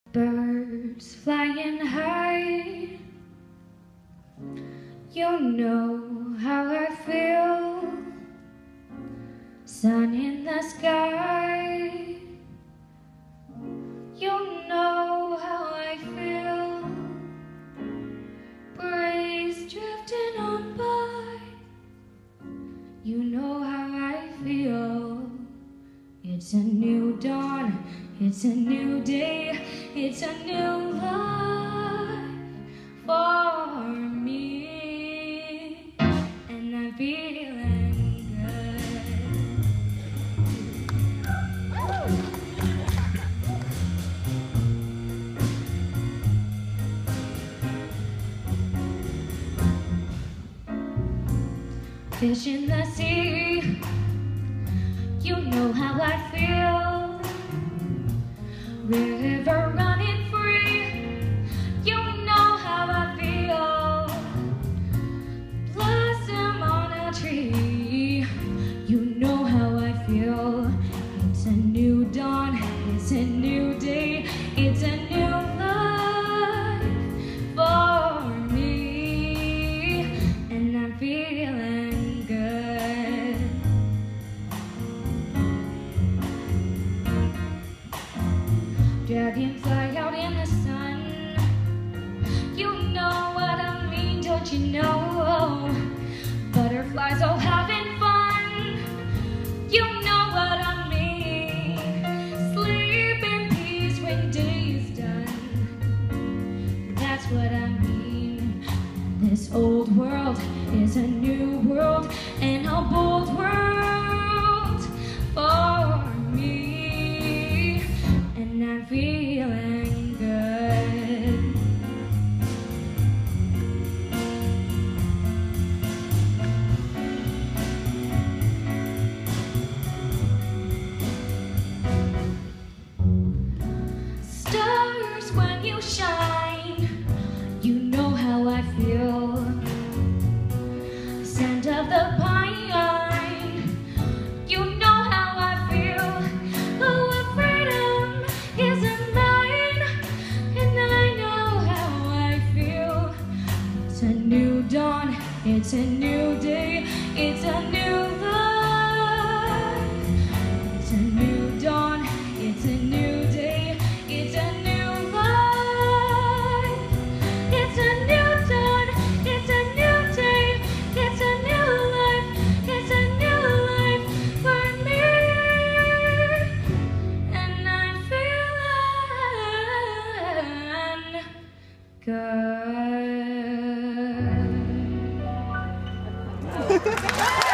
Birds flying high, you know how I feel. Sun in the sky, you know how I feel. Breeze drifting on by, you know how I feel. It's a new dawn, it's a new day, it's a new life for me, and I'm feeling good. Fish in the sea, you know how I feel. River running free, you know how I feel. Blossom on a tree, you know how I feel. It's a new dawn, it's a new day, it's a new life for me, and I'm feeling good. Dragonfly out in the sun, you know what I mean, don't you know? Butterflies all having fun, you know what I mean. Sleep in peace when day is done, that's what I mean. This old world is a new world, and a bold world for me, and I'm feeling good. Stars when you shine, you know how I feel. Scent of the pine, you know how I feel. Oh, freedom isn't mine, and I know how I feel. It's a new dawn, it's a new day, it's a new life. It's a new dawn, it's a new day, it's a new life. It's a new dawn, it's a new day, it's a new life, it's a new life for me, and I'm feeling good.